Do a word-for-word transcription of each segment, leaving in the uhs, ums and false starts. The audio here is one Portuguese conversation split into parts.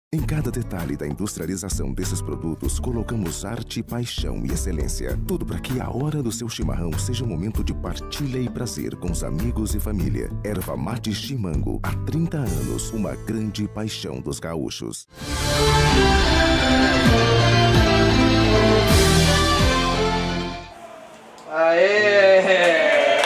Em cada detalhe da industrialização desses produtos, colocamos arte, paixão e excelência. Tudo para que a hora do seu chimarrão seja um momento de partilha e prazer com os amigos e família. Erva Mate Chimango, há trinta anos, uma grande paixão dos gaúchos. Aê!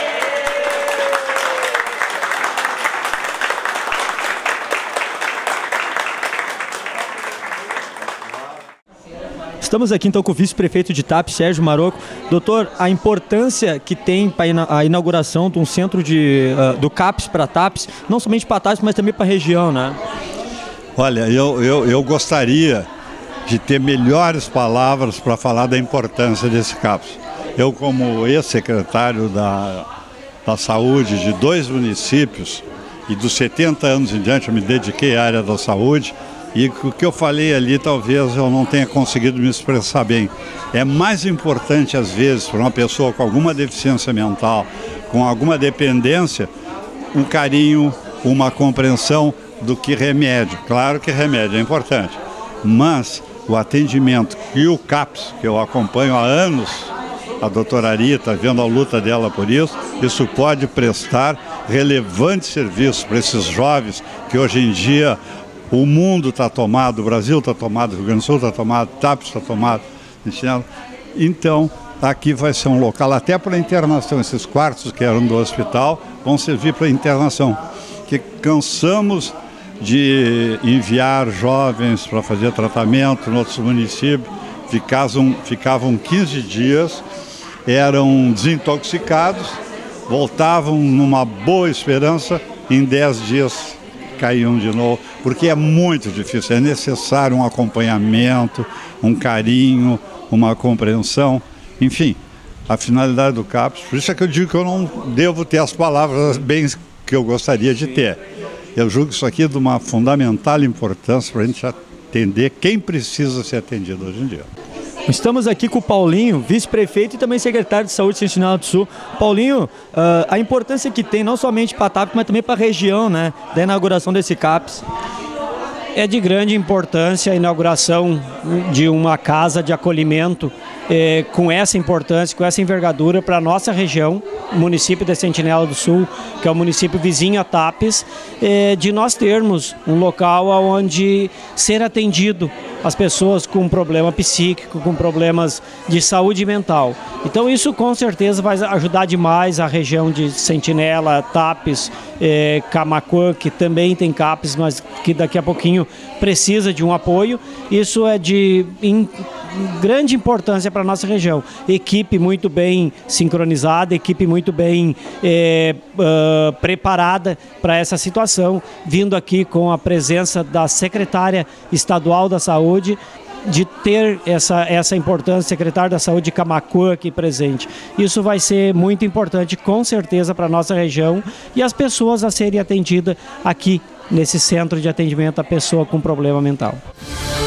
Estamos aqui então com o vice-prefeito de Tapes, Sérgio Marocco. Doutor, a importância que tem para a inauguração de um centro de, uh, do CAPS para Tapes, não somente para Tapes, mas também para a região, né? Olha, eu, eu, eu gostaria de ter melhores palavras para falar da importância desse CAPS. Eu, como ex-secretário da, da Saúde de dois municípios, e dos setenta anos em diante eu me dediquei à área da saúde, e o que eu falei ali talvez eu não tenha conseguido me expressar bem. É mais importante às vezes para uma pessoa com alguma deficiência mental, com alguma dependência, um carinho, uma compreensão do que remédio. Claro que remédio é importante, mas o atendimento e o CAPS, que eu acompanho há anos, a doutora Arita, vendo a luta dela por isso, isso pode prestar relevantes serviços para esses jovens que hoje em dia o mundo está tomado, o Brasil está tomado, o Rio Grande do Sul está tomado, Tapes está tomado. Então, aqui vai ser um local até para internação. Esses quartos que eram do hospital vão servir para internação. Que cansamos de enviar jovens para fazer tratamento em outros municípios, ficavam, ficavam quinze dias, eram desintoxicados, voltavam numa boa esperança, em dez dias caíam de novo, porque é muito difícil, é necessário um acompanhamento, um carinho, uma compreensão, enfim, a finalidade do CAPS. Por isso é que eu digo que eu não devo ter as palavras bem que eu gostaria de ter. Eu julgo isso aqui de uma fundamental importância para a gente atender quem precisa ser atendido hoje em dia. Estamos aqui com o Paulinho, vice-prefeito e também secretário de Saúde de Sentinela do Sul. Paulinho, uh, a importância que tem não somente para a Tapes, mas também para a região, né, da inauguração desse CAPS. É de grande importância a inauguração de uma casa de acolhimento eh, com essa importância, com essa envergadura para a nossa região, o município de Sentinela do Sul, que é o município vizinho a Tapes, eh, de nós termos um local onde ser atendido as pessoas com problema psíquico, com problemas de saúde mental. Então isso com certeza vai ajudar demais a região de Sentinela, Tapes, eh, Camaquã, que também tem CAPS, mas que daqui a pouquinho precisa de um apoio. Isso é de in, grande importância para a nossa região. Equipe muito bem sincronizada, equipe muito bem eh, uh, preparada para essa situação, vindo aqui com a presença da secretária estadual da Saúde, de ter essa, essa importância, secretário da Saúde de Camaquã aqui presente. Isso vai ser muito importante, com certeza, para a nossa região e as pessoas a serem atendidas aqui nesse centro de atendimento à pessoa com problema mental.